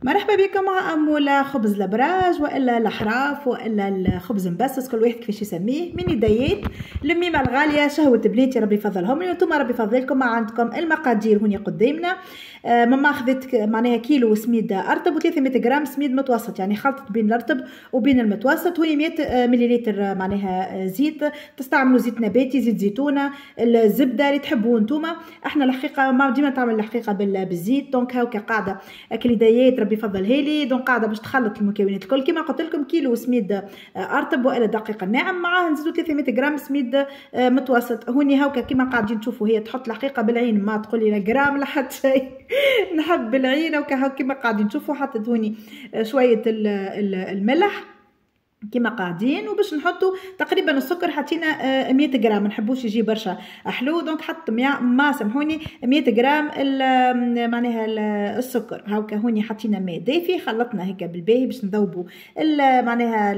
مرحبا بكم مع أمولة. خبز الابراج والا الحراف والا الخبز مبسس، كل واحد كيفاش يسميه. من يديات الميمه الغاليه شهوه بناتي ربي يفضلهم لي، وانتم ربي يفضلكم. ما عندكم المقادير هوني قدامنا. ماما اخذت معناها كيلو سميد ارطب و300 غرام سميد متوسط، يعني خلطت بين الارطب وبين المتوسط. هوني 100 مليلتر معناها زيت، تستعملوا زيت نباتي، زيت زيتونه، الزبده اللي تحبوا انتوما. احنا الحقيقه ما ديما تعمل الحقيقه بالزيت. دونك هاكا قاعده كليديات ربي يفضلها لي. دونك قاعده باش تخلط المكونات الكل كما قلت لكم. كيلو سميد ارطب والا دقيق الناعم، معاه نزيدوا 300 غرام سميد متوسط. هوني هاكا كما قاعدين تشوفوا، هي تحط الحقيقه بالعين، ما تقول لي لا جرام لا حتى شيء نحب بالعين. وكا كما قاعدين تشوفوا حطيت هوني شويه الملح كما قاعدين، وباش نحطوا تقريبا السكر حطينا 100 غرام، ما نحبوش يجي برشا حلو. دونك حط ما سامحوني 100 غرام معناها السكر. هاكا هوني حطينا ماء دافي، خلطنا هيك بالباهي باش نذوبوا معناها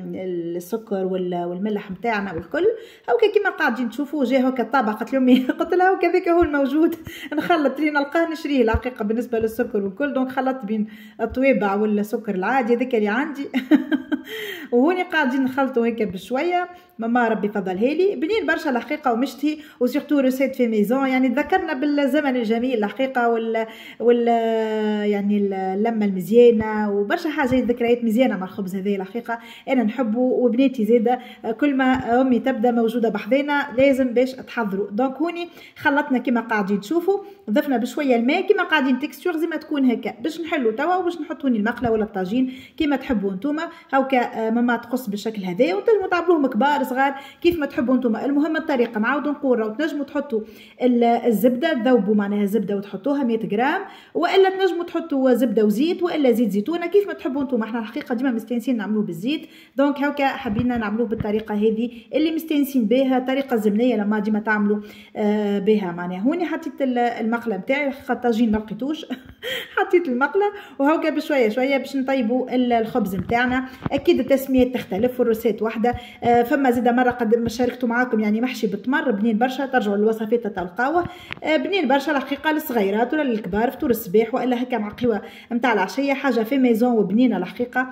السكر والملح نتاعنا والكل. هاكا كما قاعدين تشوفوا جا هاكا الطابق. قالت لامي قلت لها هاكا ذاك هو الموجود، نخلط اللي نلقاه نشريه الحقيقه بالنسبه للسكر والكل. دونك خلطت بين الطويبع والسكر العادي هذاك اللي عندي وهوني قاعدين نخلطوا هيك بشويه. ماما ربي فضلها لي بنين برشا الحقيقه ومشتهي، وسيرتو روسيت في ميزون. يعني تذكرنا بالزمن الجميل الحقيقه وال يعني اللمه المزيانه وبرشا حاجات ذكريات مزيانه مع الخبز هذا الحقيقه. انا نحبه وبناتي زاده، كل ما امي تبدا موجوده بحذنا لازم باش تحضروا. دونك هوني خلطنا كما قاعدين تشوفوا، ضفنا بشويه الماء كما قاعدين تكستور زي ما تكون هكا باش نحلوا توا، وباش نحط هوني المقله ولا الطاجين كما تحبوا انتوما. هاكا ماما تقص بالشكل هذا، وتنجموا تعملوهم كبار صغار كيف ما تحبوا انتوما. المهم الطريقه نعاودوا نقولوا، وتنجموا تحطوا الزبده، تذوبوا معناها زبده وتحطوها 100 غرام، والا تنجموا تحطوا زبده وزيت والا زيت زيتونه كيف ما تحبوا انتوما. احنا الحقيقه ديما مستانسين نعملوه بالزيت، دونك هاكا حبينا نعملوه بالطريقه هذه اللي مستانسين بها، طريقه زمنيه لما ديما تعملوا بها. معناها هوني حطيت المقله نتاعي، الحقيقه الطاجين ما لقيتوش حطيت المقله، وهاكا بشويه شويه باش نطيبوا الخبز نتاعنا. اكيد التسميات تختلف والروسيت واحده. فما زيد مره قد ما شاركت معاكم يعني محشي بالتمر بنين برشا، ترجعوا للوصفات تلقاوه بنين برشا الحقيقه، للصغيرات ولا للكبار، فطور الصباح والا هكا مع قهوه نتاع العشيه، حاجه في ميزون وبنينه الحقيقه.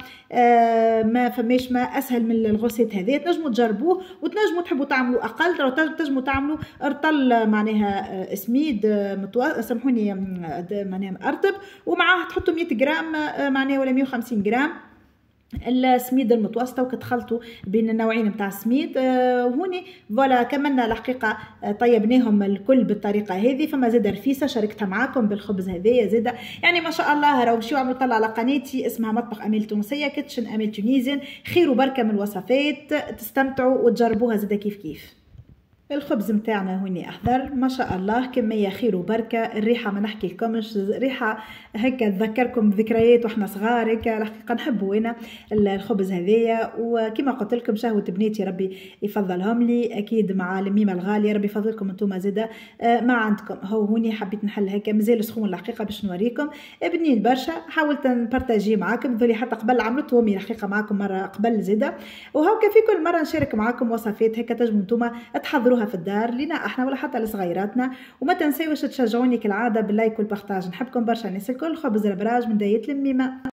ما فماش ما اسهل من الغوسيت هذا. تنجموا تجربوه، وتنجموا تحبوا تعملوا اقل، تنجموا تعملوا رطل معناها سميد سامحوني معناها ارطب، ومعاه تحطوا 100 غرام معناها ولا 150 غرام السميد المتوسطه، وكتخلطوا بين النوعين نتاع السميد. وهوني فوالا كملنا الحقيقه طيبناهم الكل بالطريقه هذه. فما زاده رفيسه شاركتها معاكم بالخبز هذايا زاده، يعني ما شاء الله. راهو مشيو عملوا طلع على قناتي اسمها مطبخ اميل تونسيه، كيتشن اميل تونيزيان، خير وبركه من الوصفات، تستمتعوا وتجربوها زاده كيف كيف. الخبز متاعنا هوني احضر ما شاء الله، كميه خير وبركه. الريحه ما نحكي لكمش، ريحه هكا تذكركم بذكريات واحنا صغار هكا. الحقيقه نحبوا انا الخبز هذايا، وكما قلت لكم شهوه بناتي ربي يفضلهم لي. اكيد مع الميمه الغاليه ربي يفضلكم انتم زاده ما عندكم. هوني حبيت نحل هكا مازال سخون الحقيقه باش نوريكم بنين برشا. حاولت نبارطاجي معاكم ذولي، حتى قبل عملت امي الحقيقه معاكم مره قبل زاده، وهكا في كل مره نشارك معاكم وصفات هكا تنجموا انتم تحضروها في الدار لينا احنا ولا حتى لصغيراتنا. وما تنسيوش تشجعوني كالعاده باللايك والبارطاج. نحبكم برشا الناس الكل. خبز الابراج من داية الميمه.